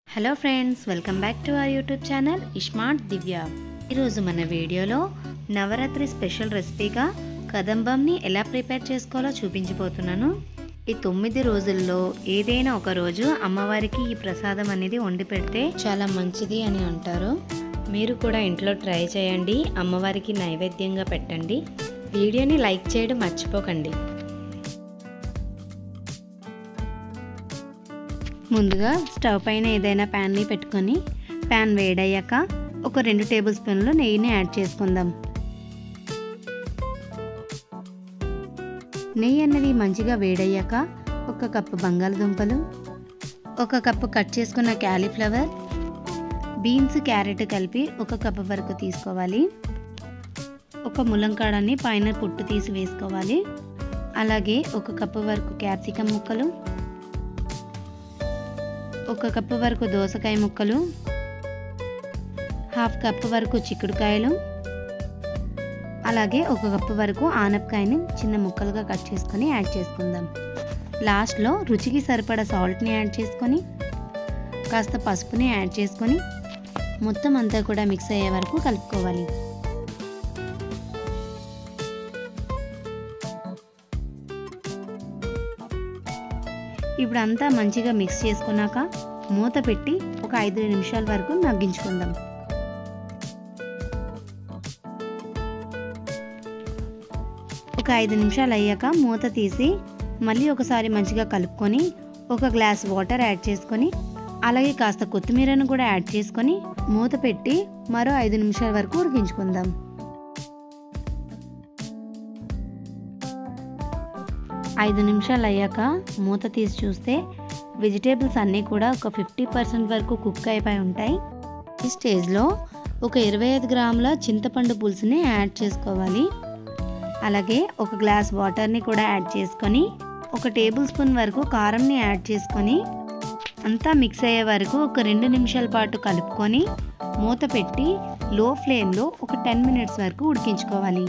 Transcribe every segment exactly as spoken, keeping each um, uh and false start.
Hello friends, welcome back to our YouTube channel iSmart Divya. ఈరోజు మన వీడియోలో నవరాత్రి స్పెషల్ రెసిపీగా కదంబంని ఎలా ప్రిపేర్ చేసుకోవాలో చూపించబోతున్నాను. ఈ తొమ్మిది రోజుల్లో ఏదైనా ఒక రోజు అమ్మవారికి ఈ ప్రసాదం అనేది వండి పెడితే చాలా మంచిది అని అంటారు. మీరు కూడా ఇంట్లో ట్రై చేయండి, అమ్మవారికి నైవేద్యంగా పెట్టండి. వీడియోని లైక్ చేయడం మర్చిపోకండి. ముందుగా స్టవ్ పైన ఏదైనా ప్యాన్ని పెట్టుకొని ప్యాన్ వేడయ్యాక ఒక రెండు టేబుల్ స్పూన్లు నెయ్యిని యాడ్ చేసుకుందాం. నెయ్యి అన్నది మంచిగా వేడయ్యాక ఒక కప్పు బంగాళదుంపలు, ఒక కప్పు కట్ చేసుకున్న క్యాలీఫ్లవర్, బీన్స్, క్యారెట్ కలిపి ఒక కప్పు వరకు తీసుకోవాలి. ఒక ములంకాడని పైన పుట్టు తీసి వేసుకోవాలి. అలాగే ఒక కప్పు వరకు క్యాప్సికమ్ ముక్కలు, ఒక కప్పు వరకు దోసకాయ ముక్కలు, హాఫ్ కప్పు వరకు చిక్కుడుకాయలు, అలాగే ఒక కప్పు వరకు ఆనపకాయని చిన్న ముక్కలుగా కట్ చేసుకొని యాడ్ చేసుకుందాం. లాస్ట్లో రుచికి సరిపడా సాల్ట్ని యాడ్ చేసుకొని కాస్త పసుపుని యాడ్ చేసుకొని మొత్తం అంతా కూడా మిక్స్ అయ్యే వరకు కలుపుకోవాలి. ఇప్పుడు అంతా మంచిగా మిక్స్ చేసుకున్నాక మూత పెట్టి ఒక ఐదు నిమిషాల వరకు మగ్గించుకుందాం. ఒక ఐదు నిమిషాలు అయ్యాక మూత తీసి మళ్ళీ ఒకసారి మంచిగా కలుపుకొని ఒక గ్లాస్ వాటర్ యాడ్ చేసుకొని అలాగే కాస్త కొత్తిమీరను కూడా యాడ్ చేసుకొని మూత పెట్టి మరో ఐదు నిమిషాల వరకు ఉడికించుకుందాం. ఐదు నిమిషాలు అయ్యాక మూత తీసి చూస్తే వెజిటేబుల్స్ అన్నీ కూడా ఒక ఫిఫ్టీ పర్సెంట్ వరకు కుక్ అయిపోయి ఉంటాయి. ఈ స్టేజ్లో ఒక ఇరవై ఐదు గ్రాముల చింతపండు పులుసుని యాడ్ చేసుకోవాలి. అలాగే ఒక గ్లాస్ వాటర్ని కూడా యాడ్ చేసుకొని ఒక టేబుల్ స్పూన్ వరకు కారంని యాడ్ చేసుకొని అంతా మిక్స్ అయ్యే వరకు ఒక రెండు నిమిషాల పాటు కలుపుకొని మూత పెట్టి లో ఫ్లేమ్లో ఒక టెన్ మినిట్స్ వరకు ఉడికించుకోవాలి.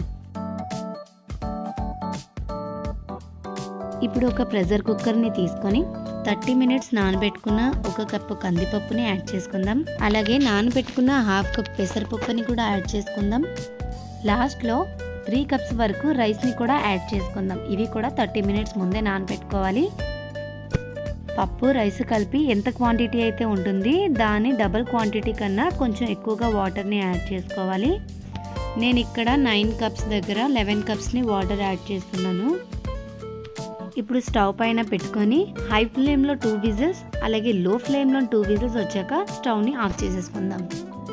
ఇప్పుడు ఒక ప్రెషర్ కుక్కర్ని తీసుకొని థర్టీ మినిట్స్ నానబెట్టుకున్న ఒక కప్పు కందిపప్పుని యాడ్ చేసుకుందాం. అలాగే నానబెట్టుకున్న హాఫ్ కప్ పెసరపప్పుని కూడా యాడ్ చేసుకుందాం. లాస్ట్లో త్రీ కప్స్ వరకు రైస్ని కూడా యాడ్ చేసుకుందాం. ఇవి కూడా థర్టీ మినిట్స్ ముందే నానబెట్టుకోవాలి. పప్పు రైస్ కలిపి ఎంత క్వాంటిటీ అయితే ఉంటుంది దాని డబుల్ క్వాంటిటీ కన్నా కొంచెం ఎక్కువగా వాటర్ని యాడ్ చేసుకోవాలి. నేను ఇక్కడ నైన్ కప్స్ దగ్గర లెవెన్ కప్స్ని వాటర్ యాడ్ చేస్తున్నాను. ఇప్పుడు స్టవ్ పైన పెట్టుకొని హై ఫ్లేమ్లో టూ విజిల్స్ అలాగే లో ఫ్లేమ్లో టూ విజిల్స్ వచ్చాక స్టవ్ని ఆఫ్ చేసేసుకుందాం.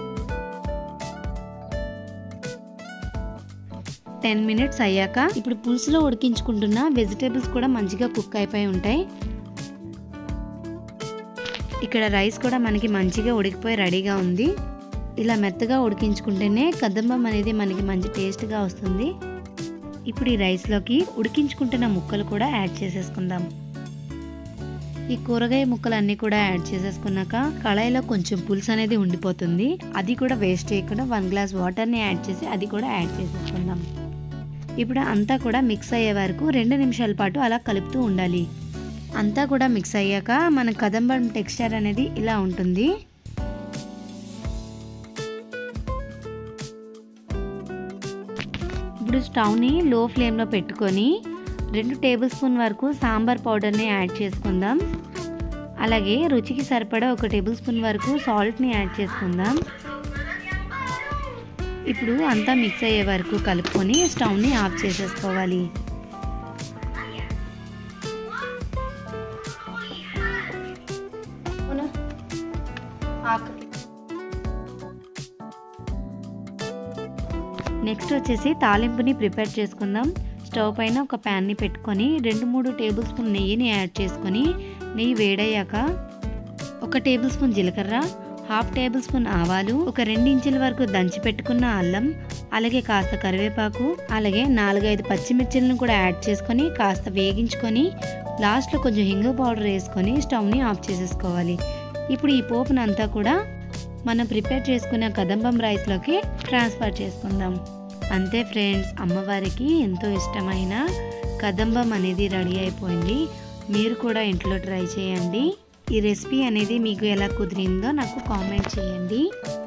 టెన్ మినిట్స్ అయ్యాక ఇప్పుడు పులుసులో ఉడికించుకుంటున్న వెజిటేబుల్స్ కూడా మంచిగా కుక్ అయిపోయి ఉంటాయి. ఇక్కడ రైస్ కూడా మనకి మంచిగా ఉడికిపోయి రెడీగా ఉంది. ఇలా మెత్తగా ఉడికించుకుంటేనే కదంబం అనేది మనకి మంచి టేస్ట్గా వస్తుంది. ఇప్పుడు ఈ రైస్లోకి ఉడికించుకుంటున్న ముక్కలు కూడా యాడ్ చేసేసుకుందాం. ఈ కూరగాయ ముక్కలన్నీ కూడా యాడ్ చేసేసుకున్నాక కళాయిలో కొంచెం పులుసు అనేది ఉండిపోతుంది. అది కూడా వేస్ట్ చేయకుండా వన్ గ్లాస్ వాటర్ని యాడ్ చేసి అది కూడా యాడ్ చేసేసుకుందాం. ఇప్పుడు అంతా కూడా మిక్స్ అయ్యే వరకు రెండు నిమిషాల పాటు అలా కలుపుతూ ఉండాలి. అంతా కూడా మిక్స్ అయ్యాక మన కదంబం టెక్స్చర్ అనేది ఇలా ఉంటుంది. ఇప్పుడు స్టవ్ని లో ఫ్లేమ్లో పెట్టుకొని రెండు టేబుల్ స్పూన్ వరకు సాంబార్ పౌడర్ని యాడ్ చేసుకుందాం. అలాగే రుచికి సరిపడా ఒక టేబుల్ స్పూన్ వరకు సాల్ట్ని యాడ్ చేసుకుందాం. ఇప్పుడు అంతా మిక్స్ అయ్యే వరకు కలుపుకొని స్టవ్ని ఆఫ్ చేసేసుకోవాలి. నెక్స్ట్ వచ్చేసి తాలింపుని ప్రిపేర్ చేసుకుందాం. స్టవ్ పైన ఒక ప్యాన్ని పెట్టుకొని రెండు మూడు టేబుల్ స్పూన్ నెయ్యిని యాడ్ చేసుకొని నెయ్యి వేడయ్యాక ఒక టేబుల్ స్పూన్ జీలకర్ర, హాఫ్ టేబుల్ స్పూన్ ఆవాలు, ఒక రెండు ఇంచుల వరకు దంచి పెట్టుకున్న అల్లం, అలాగే కాస్త కరివేపాకు, అలాగే నాలుగైదు పచ్చిమిర్చిలను కూడా యాడ్ చేసుకొని కాస్త వేగించుకొని లాస్ట్లో కొంచెం హింగు పౌడర్ వేసుకొని స్టవ్ని ఆఫ్ చేసేసుకోవాలి. ఇప్పుడు ఈ పోపునంతా కూడా మనం ప్రిపేర్ చేసుకున్న కదంబం రైస్లోకి ట్రాన్స్ఫర్ చేసుకుందాం. అంతే ఫ్రెండ్స్, అమ్మవారికి ఎంతో ఇష్టమైన కదంబం అనేది రెడీ అయిపోయింది. మీరు కూడా ఇంట్లో ట్రై చేయండి. ఈ రెసిపీ అనేది మీకు ఎలా కుదిరిందో నాకు కామెంట్ చేయండి.